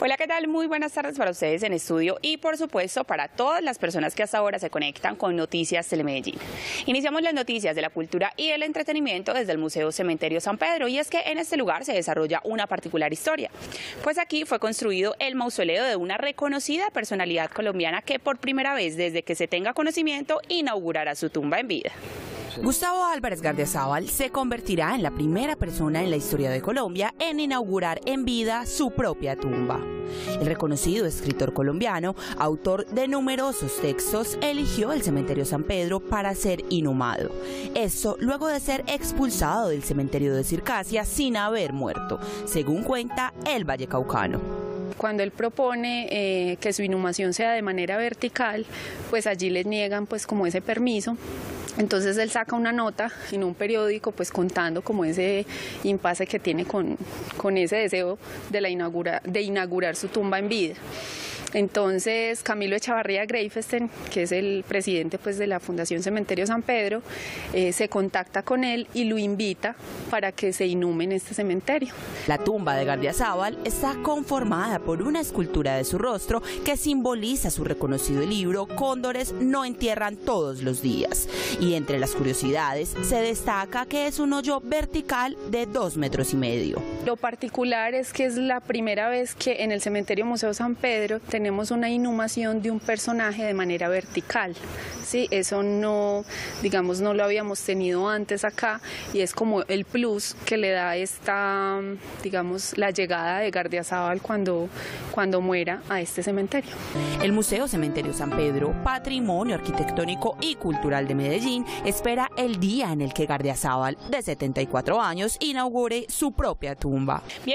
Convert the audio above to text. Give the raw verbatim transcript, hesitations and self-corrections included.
Hola, ¿qué tal? Muy buenas tardes para ustedes en estudio y, por supuesto, para todas las personas que hasta ahora se conectan con Noticias Telemedellín. Iniciamos las noticias de la cultura y el entretenimiento desde el Museo Cementerio San Pedro, y es que en este lugar se desarrolla una particular historia. Pues aquí fue construido el mausoleo de una reconocida personalidad colombiana que por primera vez desde que se tenga conocimiento inaugurará su tumba en vida. Gustavo Álvarez Gardiazabal se convertirá en la primera persona en la historia de Colombia en inaugurar en vida su propia tumba. El reconocido escritor colombiano, autor de numerosos textos, eligió el Cementerio San Pedro para ser inhumado. Esto luego de ser expulsado del cementerio de Circasia sin haber muerto, según cuenta el Vallecaucano. Cuando él propone eh, que su inhumación sea de manera vertical, pues allí les niegan pues como ese permiso. Entonces él saca una nota en un periódico pues contando como ese impasse que tiene con, con ese deseo de, la inaugura, de inaugurar su tumba en vida. Entonces Camilo Echavarría Greifesten, que es el presidente pues, de la Fundación Cementerio San Pedro, eh, se contacta con él y lo invita para que se inhume en este cementerio. La tumba de Gardiazabal está conformada por una escultura de su rostro que simboliza su reconocido libro Cóndores no entierran todos los días. Y entre las curiosidades se destaca que es un hoyo vertical de dos metros y medio. Lo particular es que es la primera vez que en el Cementerio Museo San Pedro tenemos una inhumación de un personaje de manera vertical. Sí, eso no, digamos, no lo habíamos tenido antes acá, y es como el plus que le da esta, digamos, la llegada de Gardiazabal cuando, cuando muera a este cementerio. El Museo Cementerio San Pedro, patrimonio arquitectónico y cultural de Medellín, espera el día en el que Gardiazabal, de setenta y cuatro años, inaugure su propia tumba. Bien.